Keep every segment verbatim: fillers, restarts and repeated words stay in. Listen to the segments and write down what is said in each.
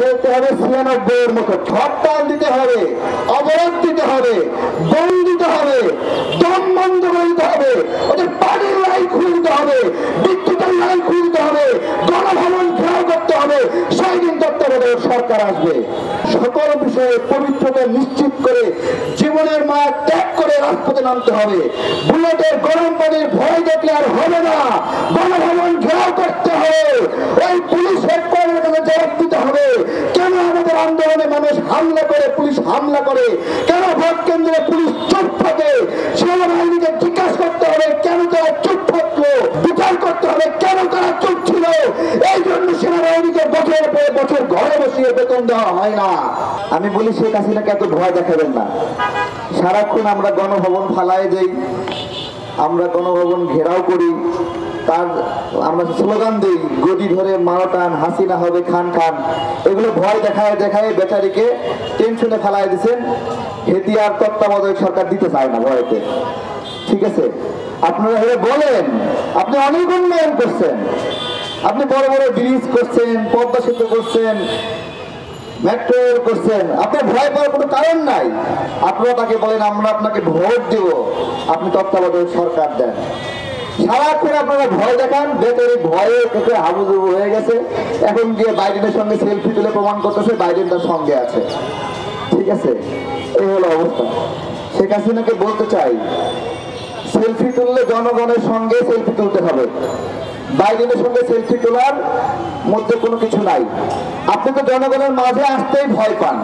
ফেলতে হবে ছিয়ানব্বই এর মতো, হরতাল দিতে হবে, অবরোধ দিতে হবে, দম দিতে হবে, দম বন্ধ করে দিতে হবে, ওদের পানির লাইন খুলে দিতে হবে, বিদ্যুতের লাইন খুলে দিতে হবে, গণভবন ঘেরাও করতে হবে। সেই দিন তত্ত্বাবধায়ক সরকার আসবে। সকল বিষয়ে পবিত্রতা নিশ্চিত করে জীবনের মায়া ত্যাগ করে রাজপথে নামতে হবে। বুলেটের গরম পানির ভয় দেখলে আর হবে না, গণভবন ঘেরাও করতে হবে। ওই পুলিশ হেডকোয়ার্টারে জবাব দিতে হবে, কেন আমাদের আন্দোলনে মানুষ হামলা করে, পুলিশ হামলা করে, কেন ভোট কেন্দ্রে পুলিশ চুপ থাকে, সেনাবাহিনীকে জিজ্ঞাসা করতে হবে কেন তারা চুপ থাকলো, বিচার করতে হবে কেন তারা চুপ ছিল। এই জন্য সেনাবাহিনীকে বছর পর বছর ঘরে বসিয়ে বেতন দেওয়া হয় না। আমি বলি শেখ হাসিনাকে এত ভয় দেখাবেন না। সারাক্ষণ আমরা গণভবন ফালায় যাই, আমরা গণভবন ঘেরাও করি, তার আমরা স্লোগান দিই গদি ধরে মারটান, হাসিনা হবে খান খান। এগুলো ভয় দেখায় দেখায় বেচারিকে টেনশনে ফেলায় দিচ্ছেন। হেতি আর তত্ত্বাবধায়ক সরকার দিতে চায় না ভয়তে। ঠিক আছে, আপনারা হেরে বলেন, আপনি অনেক উন্নয়ন করছেন, আপনি বড় বড় ব্রিজ করছেন, পদ্মা সেতু করছেন, মেট্রো করছেন, আপনার ভয় পাওয়ার কোনো কারণ নাই। আপনারা তাকে বলেন আমরা আপনাকে ভোট দেব, আপনি তত্ত্বাবধায়ক সরকার দেন। সারাক্ষণ আপনারা ভয় দেখান, বেচারি ভয়ে কেটে হাবুডুবু হয়ে গেছে। এখন গিয়ে বাইডেনের সঙ্গে সেলফি তুলে প্রমাণ করতেছে বাইডেন তার সঙ্গে আছে। ঠিক আছে, এই হলো অবস্থা। শেখ হাসিনাকে বলতে চাই, সেলফি তুললে জনগণের সঙ্গে সেলফি তুলতে হবে, বাইডেনের সঙ্গে সেলফি তোলার মধ্যে কোনো কিছু নাই। আপনি তো জনগণের মাঝে আসতেই ভয় পান।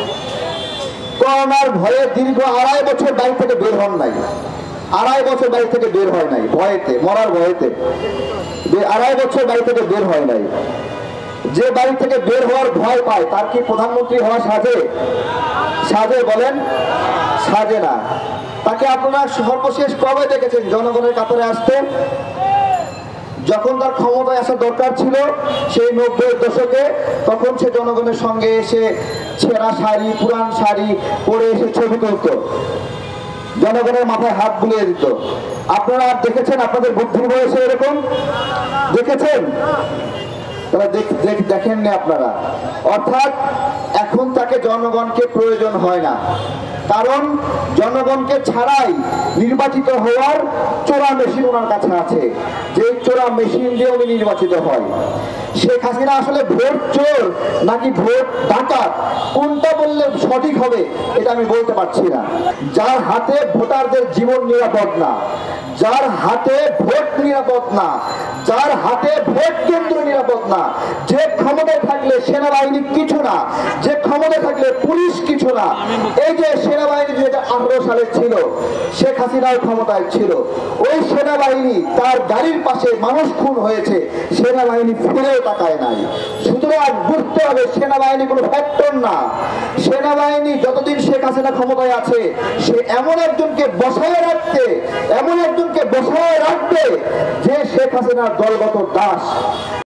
করোনার ভয়ে দীর্ঘ আড়াই বছর বাড়ি থেকে বের হন নাই, আড়াই বছর বাড়ি থেকে বের হয় নাই, ভয়েতে, মরার ভয়েতে আড়াই বছর বাড়ি থেকে বের হয় নাই। যে বাড়ি থেকে বের হওয়ার ভয় পায় তার কি প্রধানমন্ত্রী হওয়া সাজে? সাজে বলেন? সাজে না। তাকে আপনারা সর্বশেষ কবে দেখেছেন জনগণের কাতারে আসতে? যখন তার ক্ষমতায় আসার দরকার ছিল সেই নব্বই দশকে, তখন সে জনগণের সঙ্গে এসে ছেঁড়া শাড়ি, পুরান শাড়ি পরে এসে ছবি তুলত, জনগণের মাথায় হাত বুলিয়ে দিত। আপনারা দেখেছেন আপনাদের বুদ্ধির বয়সে এরকম দেখেছেন? তারা দেখেননি আপনারা। অর্থাৎ এখন তাকে জনগণকে প্রয়োজন হয় না, কারণ জনগণকে ছাড়াই নির্বাচিত হওয়ার চোরা মেশিন ওনার কাছে আছে, যে চোরা মেশিন দিয়ে উনি নির্বাচিত হয়। শেখ হাসিনা আসলে ভোট চোর নাকি ভোট ডাকাত, কোনটা বললে সঠিক হবে এটা আমি বলতে পারছি না। যার হাতে ভোটারদের জীবন নিরাপদ না, যার হাতে ভোট নিরাপদ না, যার হাতে ভোট কেন্দ্র নিরাপদ না, যে ক্ষমতায় থাকলে সেনাবাহিনী কিছু না, যে ক্ষমতায় থাকলে পুলিশ কিছু না। এই যে সেনাবাহিনী দুই হাজার আঠারো সালে ছিল, শেখ হাসিনার ক্ষমতায় ছিল, ওই সেনাবাহিনী তার গাড়ির পাশে মানুষ খুন হয়েছে, সেনাবাহিনী ফিরেও তাকায় নাই। সুতরাং বুঝতে হবে সেনাবাহিনী কোনো ফ্যাক্টর না। সেনাবাহিনী যতদিন শেখ হাসিনা ক্ষমতায় আছে সে এমন একজনকে বসায় রাখতে, এমন একজনকে বসায় রাখবে যে শেখ হাসিনার দলগত দাস।